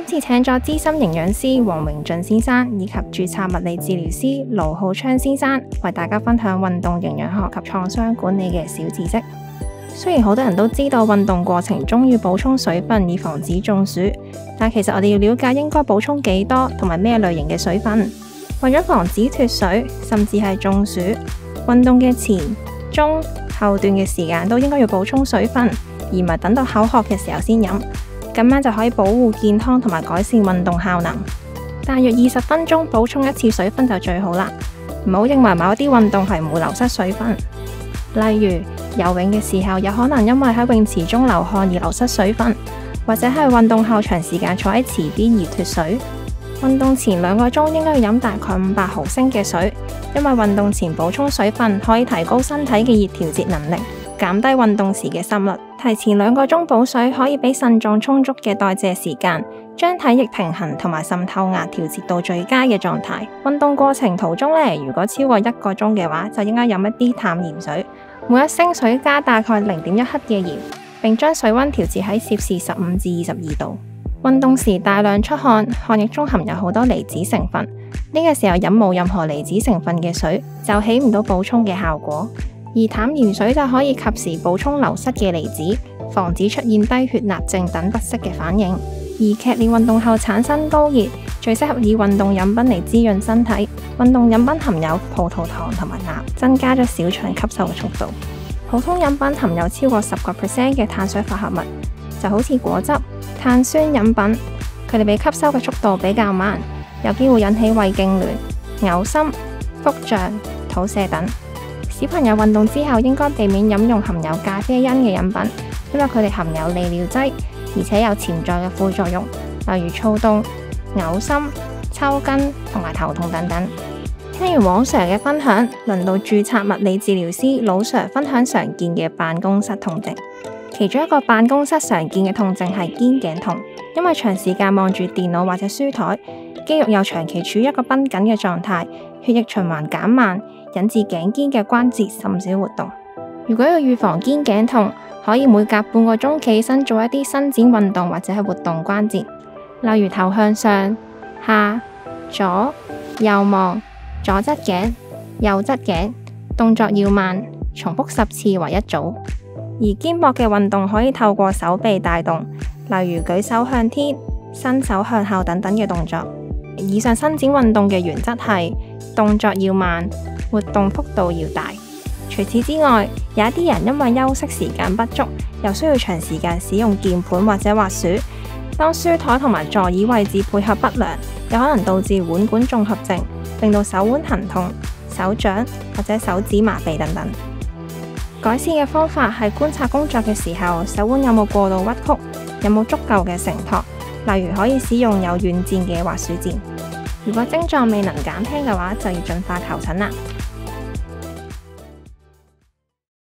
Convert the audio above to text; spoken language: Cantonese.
次請咗資深營養師黃榮俊先生以及註冊物理治療師盧浩昌先生，為大家分享運動營養學及創傷管理嘅小知識。雖然好多人都知道運動過程中要補充水分以防止中暑，但其實我哋要了解應該補充幾多同埋咩類型嘅水分。為咗防止脫水甚至係中暑，運動嘅前、中、後段嘅時間都應該要補充水分，而唔係等到口渴嘅時候先飲，咁樣就可以保護健康同埋改善運動效能。大約20分鐘補充一次水分就最好啦，唔好認為某啲運動係唔會流失水分。例如游泳嘅時候，有可能因為喺泳池中流汗而流失水分，或者係運動後長時間坐喺池邊而脫水。運動前2個鐘應該要飲大概500毫升嘅水，因為運動前補充水分可以提高身體嘅熱調節能力，減低運動時嘅心率。提前2個鐘補水可以俾腎臟充足嘅代謝時間，將體液平衡同埋滲透壓調節到最佳嘅狀態。運動過程途中如果超過1個鐘嘅話，就應該飲一啲淡鹽水，每一升水加大概0.1克嘅鹽，並將水溫調節喺攝氏15至22度。運動時大量出汗，汗液中含有好多離子成分，呢個時候飲冇任何離子成分嘅水就起唔到補充嘅效果，而淡鹽水就可以及時補充流失嘅離子，防止出現低血鈉症等不適嘅反應。而劇烈運動後產生高熱，最適合以運動飲品嚟滋潤身體。運動飲品含有葡萄糖同埋鈉，增加咗小腸吸收嘅速度。普通飲品含有超過10% 嘅碳水化合物，就好似果汁、碳酸飲品，佢哋被吸收嘅速度比較慢，有機會引起胃痙攣、嘔心、腹脹、肚瀉等。小朋友運動之後應該避免飲用含有咖啡因嘅飲品，因為佢哋含有利尿劑，而且有潛在嘅副作用，例如躁動、嘔心、抽筋同埋頭痛等等。聽完黃 Sir 嘅分享，輪到註冊物理治療師盧 Sir 分享常見嘅辦公室痛症。其中一個辦公室常見嘅痛症係肩頸痛，因為長時間望住電腦或者書台，肌肉又長期處於一個繃緊嘅狀態，血液循環減慢，引致頸肩嘅關節甚少活動。如果要預防肩頸痛，可以每隔半個鐘企起身做一啲伸展運動或者係活動關節，例如頭向上、下、左、右望、左側頸、右側頸，動作要慢，重複10次為一組。而肩膊嘅運動可以透過手臂帶動，例如舉手向天、伸手向後等等嘅動作。以上伸展運動嘅原則係動作要慢，活動幅度要大。除此之外，有一啲人因為休息時間不足，又需要長時間使用鍵盤或者滑鼠，當書台同埋座椅位置配合不良，有可能導致腕管綜合症，令到手腕疼痛、手掌或者手指麻痹等等。改善嘅方法係觀察工作嘅時候，手腕有冇過度屈曲，有冇足夠嘅承托，例如可以使用有軟墊嘅滑鼠墊。如果症狀未能減輕嘅話，就要盡快求診啦。